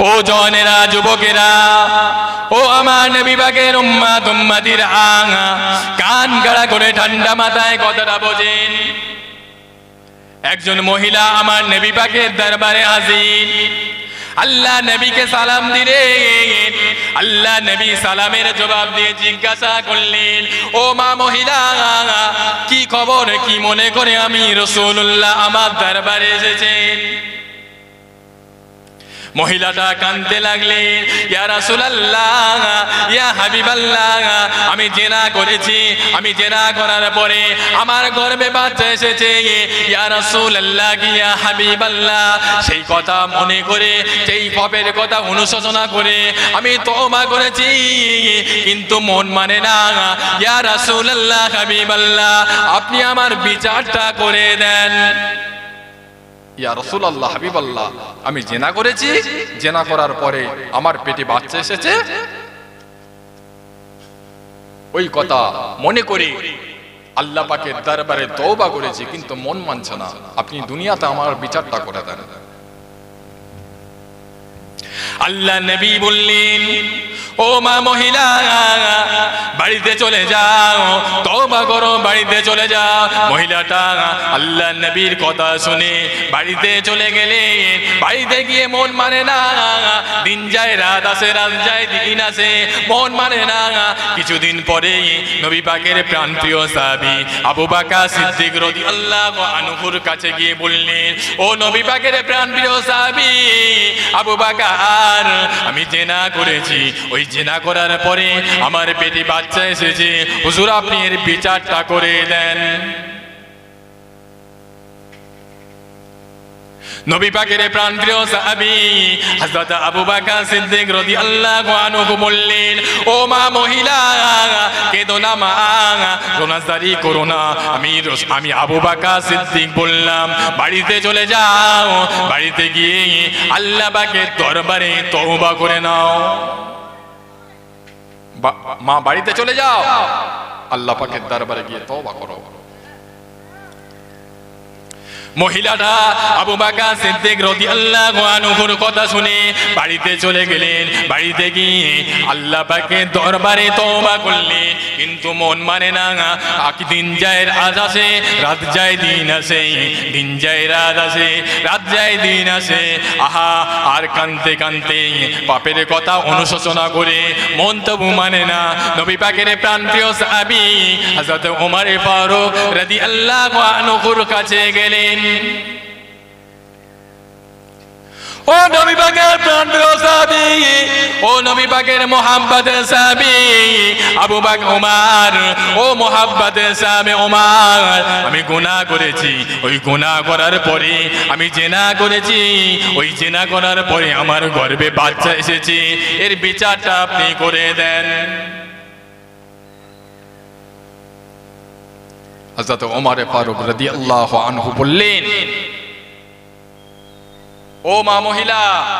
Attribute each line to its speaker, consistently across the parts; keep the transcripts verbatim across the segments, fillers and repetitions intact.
Speaker 1: ও জওয়ানেরা, যুবকেরা, ও আমার নবী পাকের উম্মত উম্মতিরা, কান গাড়া করে ঠান্ডা মাথায় কথাটা বোঝেন। একজন মহিলা আমার নবী পাকের দরবারে হাজির। আল্লাহ নবীকে সালাম দিলেন। আল্লাহ নবী সালামের জবাব দিয়ে জিজ্ঞাসা করলেন, ও মা মহিলা, কি খবর, কি মনে করে আমি রাসূলুল্লাহ আমার দরবারে এসেছেন? মহিলাটা কাঁদতে লাগলেন, ইয়া রাসূলুল্লাহ, ইয়া হাবিবাল্লাহ, আমি জেনা করেছি, আমি জেনা করার পরে আমার গর্ভে বাচ্চা এসেছে। ইয়া রাসূলুল্লাহ, ইয়া হাবিবাল্লাহ, সেই কথা মনে করে, সেই পাপের কথা অনুশোচনা করে আমি তওবা করেছি, কিন্তু মন মানে না। ইয়া রাসূলুল্লাহ, হাবিবাল্লাহ, আপনি আমার বিচারটা করে দেন। ইয়া রাসূলুল্লাহ, হাবিবাল্লাহ, আমি জেনা করেছি, জেনা করার পরে আমার পেটে বাচ্চা এসেছে, ওই কথা মনে করে আল্লাহ পাকের দরবারে তওবা করেছি, কিন্তু মন মানছে না, আপনি দুনিয়াতে আমার বিচারটা করে দেন। আল্লাহ নবী বললেন, ও মা মহিলা, বাড়িতে চলে যাও, তওবা করো, বাড়িতে চলে যাও। মহিলাটা আল্লাহ নবীর কথা শুনে বাড়িতে চলে গেলেন। বাড়িতে গিয়ে মন মানে না, দিন যায় রাত আসে, রাত যায় দিন আসে, মন মানে না। কিছুদিন পরে নবী পাকের প্রাণপ্রিয় সাহাবী আবু বকর সিদ্দিক রাদিয়াল্লাহু আনহুর কাছে গিয়ে বললেন, ও নবী পাকের প্রাণপ্রিয় সাহাবী আবু বকর, আমি জেনা করেছি, ওই জেনা করার পরে আমার পেটে বাচ্চা এসেছে, হুজুর আপনি এর বিচারটা করে দেন। নবী পাকের প্রাণপ্রিয় সাহাবী হযরত আবু বকর সিদ্দিক রাদিয়াল্লাহু আনহু বললেন, ও মা মহিলা, কেঁদো না মা, রোনাজারি করো না। আমি আমি আবু বকর সিদ্দিক বললাম, বাড়িতে চলে যাও, বাড়িতে গিয়ে আল্লাহ পাকের দরবারে তওবা করে নাও। মা বাড়িতে চলে যাও, আল্লাহ পাকের দরবারে গিয়ে তওবা করো। মহিলাটা আবু বকর সিদ্দিক রাদিয়াল্লাহু আনহুর কথা শুনে বাড়িতে চলে গেলেন। বাড়িতে গিয়ে আল্লাহ পাকের দরবারে তওবা করলেন, কিন্তু মন মানে না। দিন যায় রাত আসে, রাত যায় দিন আসে, দিন যায় রাত আসে, রাত যায় দিন আসে। আহা, আর কাঁদতে কাঁদতে পাপের কথা অনুশোচনা করে মন তবু মানে না। নবী পাকের প্রাণপ্রিয় সাহাবী হযরত ওমর ফারুক রাদিয়াল্লাহু আনহুর কাছে গেলেন। ও নবী পাকের প্রাণপ্রিয় সাহাবী, ও নবী পাকের মুহাব্বতের সাহাবী আবু বকর ওমর, ও মুহাব্বতের সাহাবী ওমর, আমি গুনাহ করেছি, ওই গুনাহ করার পরে আমি জেনা করেছি, ওই জেনা করার পরে আমার গর্ভে বাচ্চা এসেছে, এর বিচারটা আপনি করে দেন। হযরত ওমর ফারুক রাদিয়াল্লাহু আনহু বললেন, ও মা মহিলা,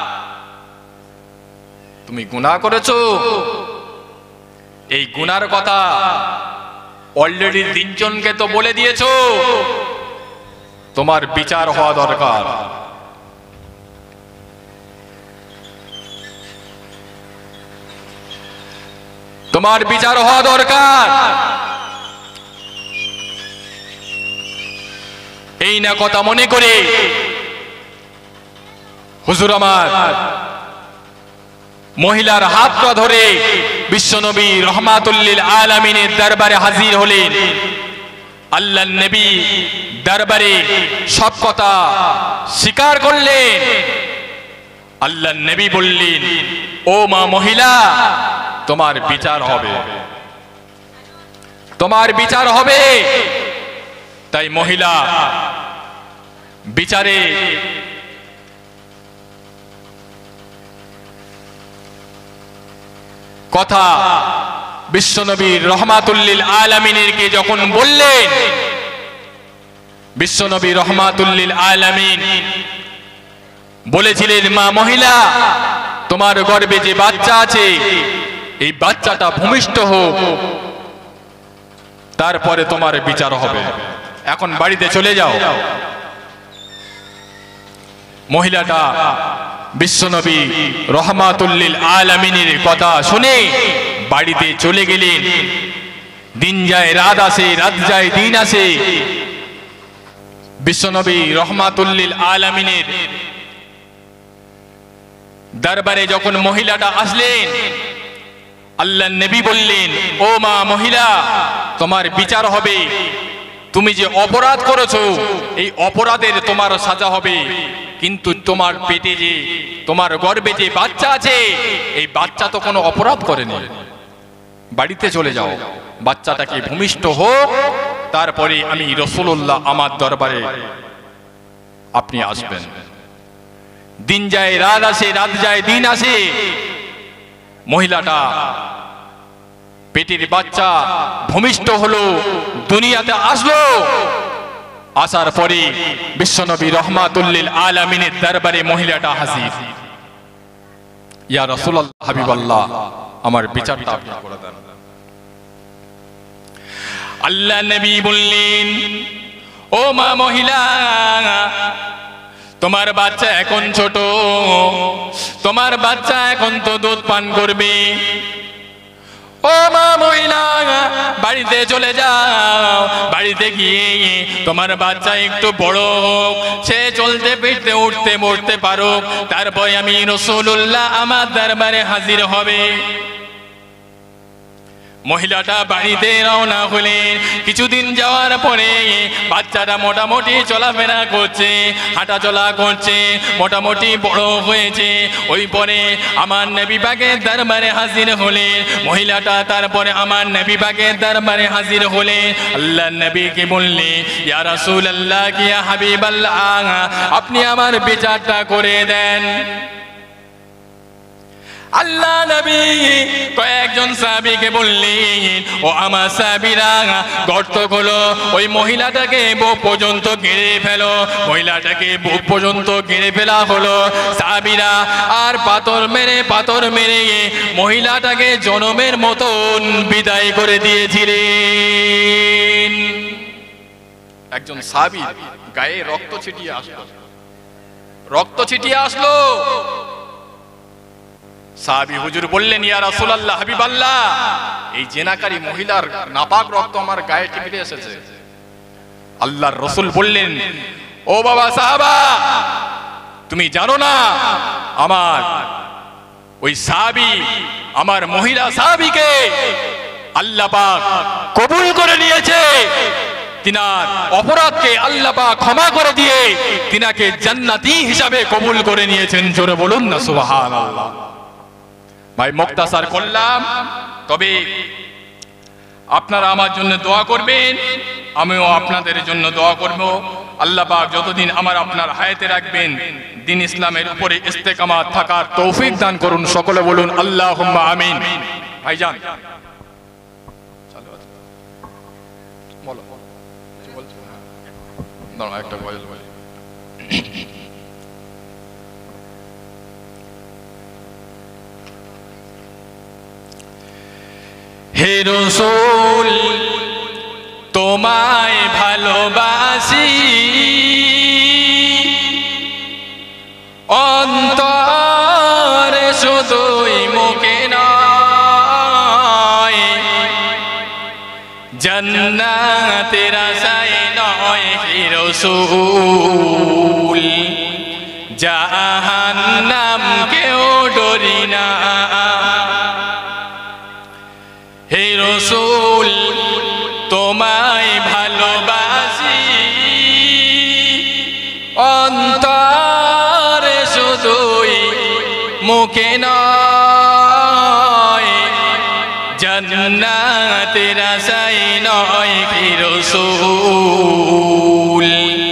Speaker 1: তুমি গুনাহ করেছো, এই গুনার কথা অলরেডি তিনজনকে তো বলে দিয়েছো, তোমার বিচার হওয়া দরকার। তোমার বিচার হওয়া দরকার। এই না কথা মনে করে হুজুর আমার মহিলার হাতটা ধরে বিশ্বনবী রহমাতুল লিল আলামিনের দরবারে হাজির হলেন। আল্লাহর নবী দরবারে সব কথা স্বীকার করলেন। আল্লাহর নবী বললেন, ও মা মহিলা, তোমার বিচার হবে, তোমার বিচার হবে। তাই মহিলা বিচারে কথা বিশ্বনবীর রহমাতুল লিল আলামিনকে যখন বললেন, বিশ্বনবী রহমাতুল লিল আলামিন বলেছিলেন, মা মহিলা, তোমার গর্ভে যে বাচ্চা আছে, এই বাচ্চাটা ভূমিষ্ঠ হোক, তারপরে তোমার বিচার হবে। এখন বাড়িতে চলে যাও। মহিলাটা বিশ্বনবী রহমাতুল লিল আলামিনের কথা শুনে বাড়িতে চলে গেলেন। দিন যায় রাত আসে, রাত যায় দিন আসে। বিশ্বনবী রহমাতুল লিল আলামিনের দরবারে যখন মহিলাটা আসলেন, আল্লাহর নবী বললেন, ও মা মহিলা, তোমার বিচার হবে। তুমি যে অপরাধ করেছো এই অপরাধের তোমার সাজা হবে, কিন্তু তোমার পেটে যে, তোমার গর্ভে যে বাচ্চা আছে, এই বাচ্চা তো কোনো অপরাধ করেনি। বাড়িতে চলে যাও, বাচ্চাটাকে ভূমিষ্ঠ হোক, তারপরে আমি রাসূলুল্লাহ আমার দরবারে আপনি আসবেন। দিন যায় রাত আসে, রাত যায় দিন আসে। মহিলাটা পেটের বাচ্চা ভূমিষ্ঠ হলো, দুনিয়াতে আসলো। আসার পরে বিশ্বনবী রহমাতুল লিল আলামিনের দরবারে মহিলাটা হাজির। ইয়া রাসূলুল্লাহ, হাবিবাল্লাহ, আমার বিচারটা আপনি করে দেন। আল্লাহ নবী বললেন, ও মা মহিলা, তোমার বাচ্চা এখন ছোট, তোমার বাচ্চা এখন তো দুধ পান করবে। ও মা মহিলা, বাড়িতে চলে যাও, বাড়িতে গিয়ে তোমার বাচ্চা একটু বড় হোক, সে চলতে ফিরতে উঠতে বসতে পারুক, তারপরে আমি রাসূলুল্লাহ আমার দরবারে হাজির হবে। মহিলাটা বাড়িতে রওনা হলেন। কিছুদিন যাওয়ার পরে বাচ্চাটা মোটামুটি চলাফেরা করছে, হাঁটা চলা করছে, মোটামুটি বড় হয়েছে। ওই পরে আমার নবী পাকের দরবারে হাজির হলেন মহিলাটা। তারপরে আমার নবী পাকের দরবারে হাজির হলেন। আল্লাহ নবীকে বললেন, ইয়া রাসূলুল্লাহ, ইয়া হাবিবাল্লাহ, আপনি আমার বিচারটা করে দেন। আল্লাহ নবী কয়েকজন সাহাবীকে বললেন, ও আমার সাহাবীরা, গর্ত খোলো, ওই মহিলাটাকে বুক পর্যন্ত ঘিরে ফেলো। মহিলাটাকে বুক পর্যন্ত ঘিরে ফেলা হলো। সাহাবীরা আর পাথর মেরে পাথর মেরে মহিলাটাকে জনমের মতন বিদায় করে দিয়েছিলেন। একজন সাহাবী গায়ে রক্ত ছিটিয়ে আসলো, রক্ত ছিটিয়ে আসলো। সাহাবী হুজুর বললেন, ইয়া রাসূলুল্লাহ, হাবিবাল্লাহ, এই জেনাকারী মহিলার নাপাক রক্ত আমার গায়ে ছিটে এসেছে। আল্লাহর রাসূল বললেন, ও বাবা সাহাবা, তুমি জানো না আমার ওই সাহাবী, আমার মহিলা সাহাবীকে আল্লাহ পাক কবুল করে নিয়েছে। তিনার অপরাধকে আল্লাহ পাক ক্ষমা করে দিয়ে তিনাকে জান্নাতি হিসাবে কবুল করে নিয়েছেন। জোরে বলুন না সুবহানাল্লাহ। ভাই মুক্তাসার করলাম, তবে আপনারা আমার জন্য দোয়া করবেন, আমিও আপনাদের জন্য দোয়া করব। আল্লাহ পাক যতদিন আমার আপনার হায়াতে রাখবেন, দ্বীন ইসলামের উপরে ইস্তেকামাত থাকার তৌফিক দান করুন। সকলে বলুন আল্লাহুম্মা আমিন। ভাইজান বলো, দাঁড়াও একটা গজল বলি। হে রাসূল, তোমায় ভালোবাসি, অন্তরে শুধুই মুখে নয়, জান্নাতের আশায় নয়। হে রাসূল, জাহান্নাম কেউ ডরি না। হে রাসূল, তোমায় ভালোবাসি, অন্তরে শুধুই মুখে নয়, জান্নাতের আশায় নয়। হে রাসূল,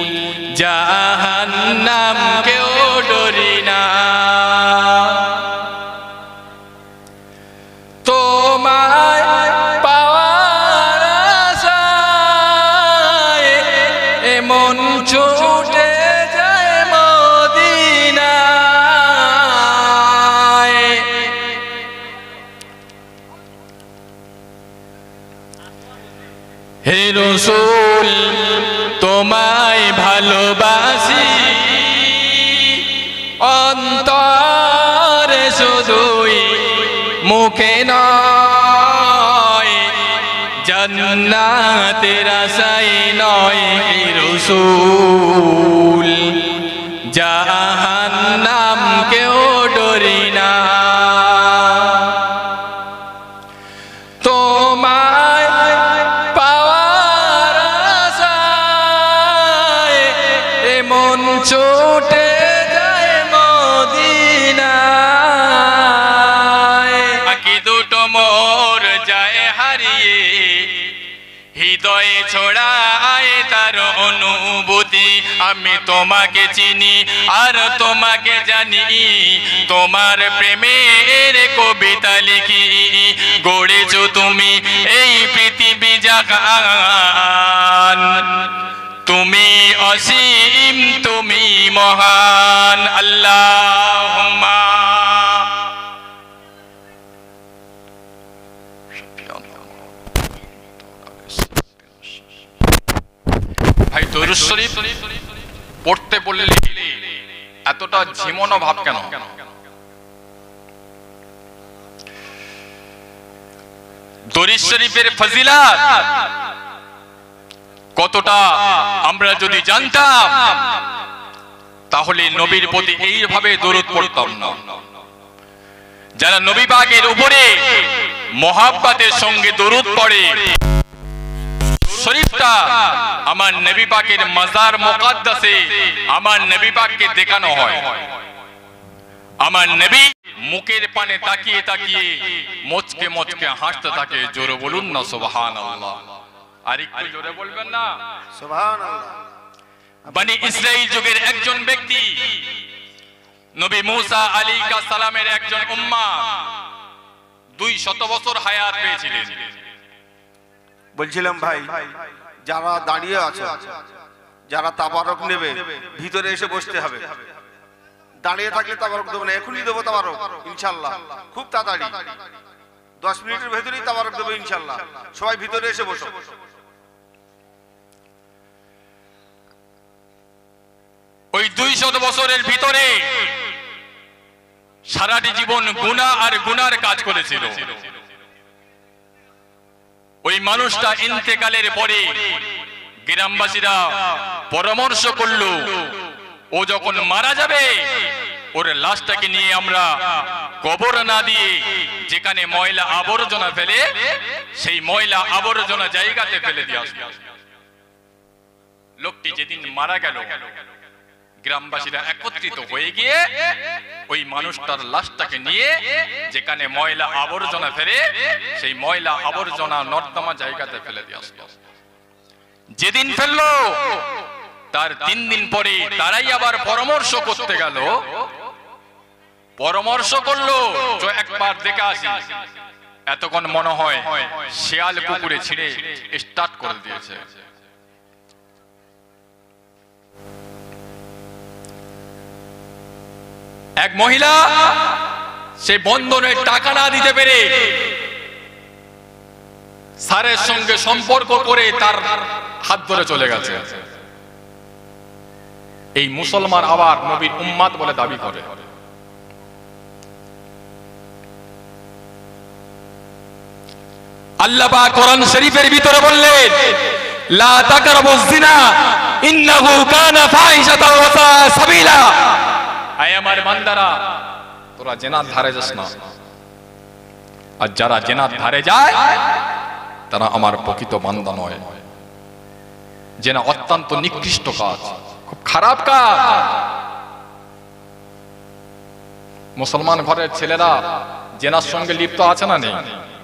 Speaker 1: জাহান্নাম কেউ ডরি না। তোমায় পাওয়ার আশায় এমন ছুটে যায় মদিনায়। হে রাসূল, তোমায় ভালোবাসি, অন্তর মুখে নয়, জান্নাতের আশায় নয় রাসূল, জাহান্নাম কেউ ডরি না। তোমায় পাওয়ার আশায় এমন ছুটে যায় মদিনায়, আঁখি দুটো মোর যায় হারিয়ে, হৃদয়ে ছড়ায় তার অনুভূতি। আমি তোমাকে চিনি আর তোমাকে জানি, তোমার প্রেমের কবিতা লিখি। গড়েছো তুমি এই পৃথিবী জাহান, তুমি অসীম, তুমি মহান। আল্লাহুম্মা ভাই দরুদ শরীফ পড়তে বললে এতটা ঝিমনো ভাব কেন? দরুদ শরীফের ফজিলত কতটা আমরা যদি জানতাম তাহলে নবীর প্রতি এইভাবে দরুদ পড়তাম না। যারা নবী পাকের উপরে মহাব্বতের সঙ্গে দরুদ পড়ে, শরীফটা আমার নবী পাকের মাজার মুকদ্দাসে আমার নবী পাককে দেখানো হয়। আমার নবী মুখের পানে তাকিয়ে তাকিয়ে মুচকে মুচকে হাসতে থাকে। জোরে বলুন না সুবহানাল্লাহ। আর একটু জোরে বলবেন না
Speaker 2: সুবহানাল্লাহ।
Speaker 1: বনি ইসরাইল যুগের একজন ব্যক্তি, নবী মুসা আলাইহিস সালামের একজন উম্মাহ, দুই শত বছর হায়াত পেয়েছিলেন।
Speaker 2: বলছিলাম ভাই, যারা দাঁড়িয়ে আছে, যারা তাবারক নেবে ভিতরে এসে বসতে হবে। দাঁড়িয়ে থাকলে তাবারক দেবো না, এখনই দেবো তাবারক ইনশাআল্লাহ, খুব তাড়াতাড়ি দশ মিনিটের ভেতরেই তাবারক দেবো ইনশাআল্লাহ। সবাই ভিতরে এসে বসো।
Speaker 1: ওই দুই শত বছরের ভিতরে সারাটি জীবন গুনাহ আর গুনার কাজ করেছিল। ওই মানুষটা ইন্তেকালের পরে গ্রামবাসীরা পরামর্শ করলো, ও যখন মারা যাবে ওর লাশটাকে নিয়ে আমরা কবর না দিয়ে যেখানে ময়লা আবর্জনা ফেলে সেই ময়লা আবর্জনা জায়গাতে ফেলে দিয়ে আসবে। লোকটি যেদিন মারা গেল, গ্রামবাসীরা একত্রিত হয়ে গিয়ে ওই মানুষটার লাশটাকে নিয়ে যেখানে ময়লা আবর্জনা ফেলে সেই ময়লা আবর্জনা নর্দমা জায়গাতে ফেলে দিয়ে আসলো। যেদিন ফেললো তার তিন দিন পরে তারাই আবার পরামর্শ করতে গেল, পরামর্শ করলো যে একবার দেখে আসি। এতক্ষণ মনে হয় শিয়াল কুকুরে ছিঁড়ে স্টার্ট করে দিয়েছে। এক মহিলা সে বন্ধনের টাকা না দিতে পেরে স্যারের সঙ্গে সম্পর্ক করে তার হাত ধরে চলে গেছে। এই মুসলমান আবার নবীর উম্মাত বলে দাবি করে। আল্লাহ পাক কোরআন শরীফের ভিতরে বললেন, লা তাকরাবুজ জিনা ইন্নাহু কানা ফাহিশাতাও ওয়া সাআ সাবিলা। আয় আমার বান্দারা, তোরা জিনার ধারে যাস না। আর যারা জিনার ধারে যায় তারা আমার প্রকৃত বান্দা নয়। জিনা অত্যন্ত নিকৃষ্ট কাজ, খুব খারাপ কাজ। মুসলমান ঘরের ছেলেরা জিনার সঙ্গে লিপ্ত আছে না নেই?